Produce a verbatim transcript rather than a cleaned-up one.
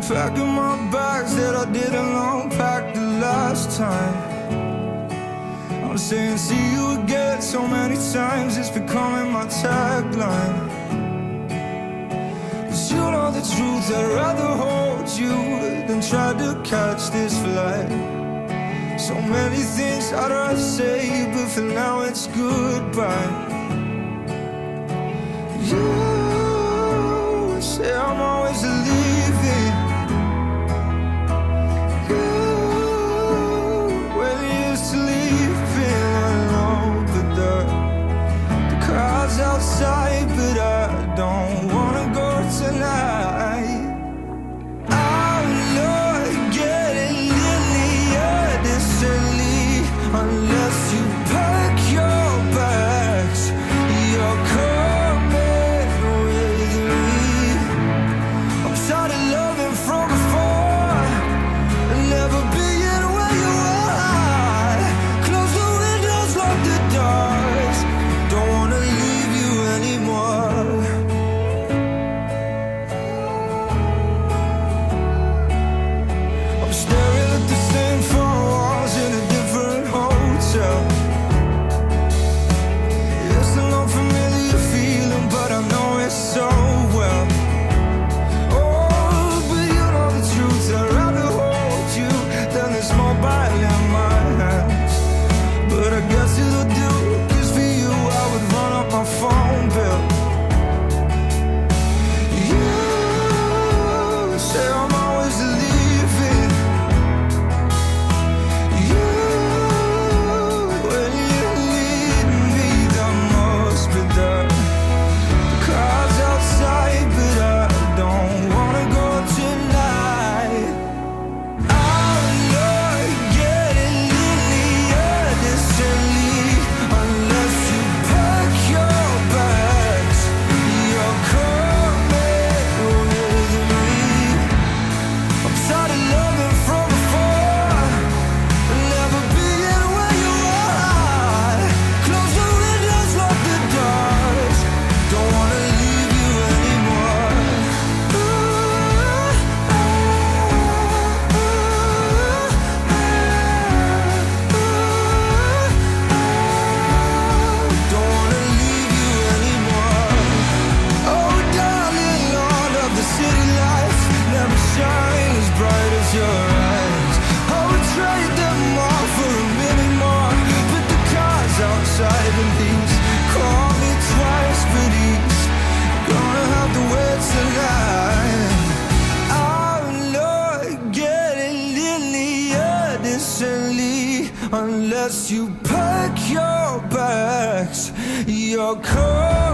Packing my bags that I didn't unpack the last time. I'm saying see you again so many times, it's becoming my tagline. Cause you know the truth, I'd rather hold you than try to catch this flight. So many things I'd rather say, but for now it's goodbye. You say I'm always leaving. You, when you used to leaving alone, but the, the crowd's outside, but I don't wanna go tonight. I'm not getting near decently unless you pack your bags. You're coming with me. I'm tired of loving from afar and never being where you are. Close the windows, lock the doors. Don't wanna leave you anymore. I'm staring at the same four walls in a different hotel. It's an unfamiliar feeling, but I know it so well. Oh, but you know the truth, I'd rather hold you than this mobile in my hands. But I guess it'll do, cause for you I would run up my phone bill. You say I'm always leaving. You, when you lead me the most, but the, the crowd's outside, but I don't wanna go tonight. I'm not getting in the air decently unless you pack your bags. You're coming with me. I'm tired of loving from afar and never being where you are. Close the windows, lock the doors. Don't wanna leave you anymore. Ooh, ah, ooh, ah, ooh, ah. Don't wanna leave you anymore. Oh, darling, Lord of the city lights never shine as bright as your eyes. I would trade them all for a minute more, but the car's outside and he's called me twice, but he's gonna have to wait tonight. I'm not getting in the air decently unless you pack your bags. You're cold.